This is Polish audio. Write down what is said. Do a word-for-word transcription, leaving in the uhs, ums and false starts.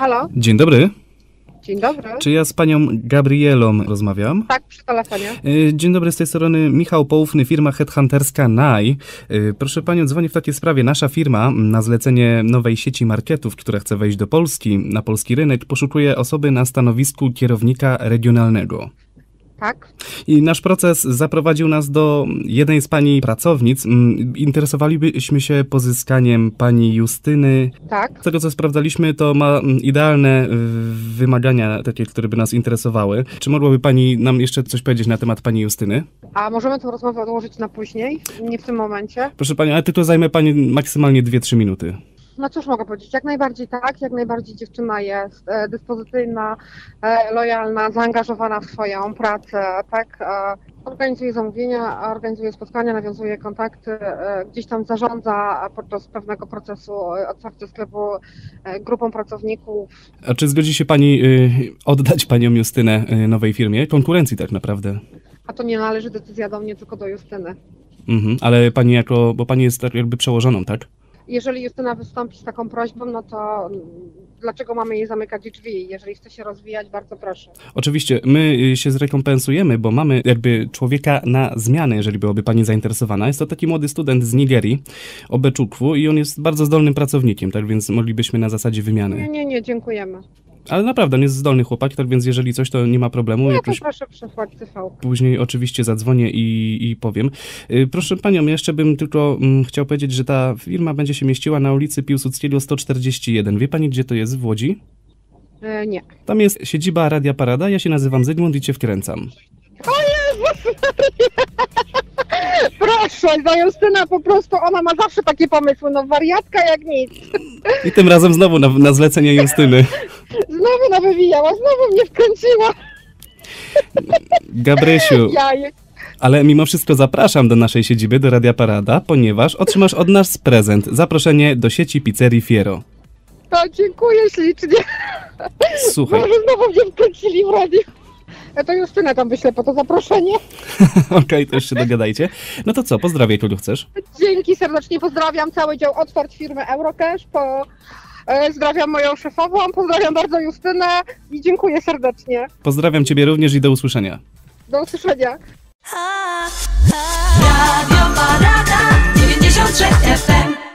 Halo? Dzień dobry. Dzień dobry. Czy ja z panią Gabrielą rozmawiam? Tak, przy telefonie. Dzień dobry, z tej strony Michał Poufny, firma headhunterska Naj. Proszę panią, dzwonię w takiej sprawie. Nasza firma na zlecenie nowej sieci marketów, która chce wejść do Polski, na polski rynek, poszukuje osoby na stanowisku kierownika regionalnego. Tak. I nasz proces zaprowadził nas do jednej z pani pracownic. Interesowalibyśmy się pozyskaniem pani Justyny. Tak. Z tego, co sprawdzaliśmy, to ma idealne wymagania, takie, które by nas interesowały. Czy mogłaby pani nam jeszcze coś powiedzieć na temat pani Justyny? A możemy tę rozmowę odłożyć na później? Nie w tym momencie? Proszę pani, ale tylko zajmę pani maksymalnie dwie trzy minuty. No cóż mogę powiedzieć, jak najbardziej tak, jak najbardziej dziewczyna jest e, dyspozycyjna, e, lojalna, zaangażowana w swoją pracę, tak, e, organizuje zamówienia, organizuje spotkania, nawiązuje kontakty, e, gdzieś tam zarządza podczas pewnego procesu e, otwarcia sklepu e, grupą pracowników. A czy zgodzi się pani y, oddać panią Justynę y, nowej firmie? Konkurencji tak naprawdę. A to nie należy decyzja do mnie, tylko do Justyny. Mhm, ale pani jako, bo pani jest tak jakby przełożoną, tak? Jeżeli Justyna wystąpi z taką prośbą, no to dlaczego mamy jej zamykać drzwi? Jeżeli chce się rozwijać, bardzo proszę. Oczywiście, my się zrekompensujemy, bo mamy jakby człowieka na zmianę, jeżeli byłaby pani zainteresowana. Jest to taki młody student z Nigerii, Obeczukwu, i on jest bardzo zdolnym pracownikiem, tak więc moglibyśmy na zasadzie wymiany. Nie, nie, nie, dziękujemy. Ale naprawdę, on jest zdolny chłopak, tak więc jeżeli coś, to nie ma problemu. No to Jakoś proszę przesłać T V. później oczywiście zadzwonię i, i powiem. Proszę panią, jeszcze bym tylko mm, chciał powiedzieć, że ta firma będzie się mieściła na ulicy Piłsudskiego sto czterdzieści jeden. Wie pani, gdzie to jest w Łodzi? E, nie. Tam jest siedziba Radia Parada, ja się nazywam Zygmunt i cię wkręcam. O Jezus! Proszę, za Justyna po prostu, ona ma zawsze takie pomysły, no wariatka jak nic. I tym razem znowu na, na zlecenie Justyny. Znowu nawywijała, znowu mnie wkręciła. Gabrysiu, Jaj. ale mimo wszystko zapraszam do naszej siedziby, do Radia Parada, ponieważ otrzymasz od nas prezent, zaproszenie do sieci pizzerii Fiero. To dziękuję ślicznie. Słuchaj. Może znowu mnie wkręcili w radiu. Ja to Justynę tam wyślę po to zaproszenie. Okej, okay, to już się dogadajcie. No to co, pozdrawiaj, kogo chcesz. Dzięki, serdecznie pozdrawiam cały dział otwarć firmy Eurocash. Po... Pozdrawiam moją szefową, pozdrawiam bardzo Justynę i dziękuję serdecznie. Pozdrawiam ciebie również i do usłyszenia. Do usłyszenia. Radio Parada dziewięćdziesiąt trzy F M.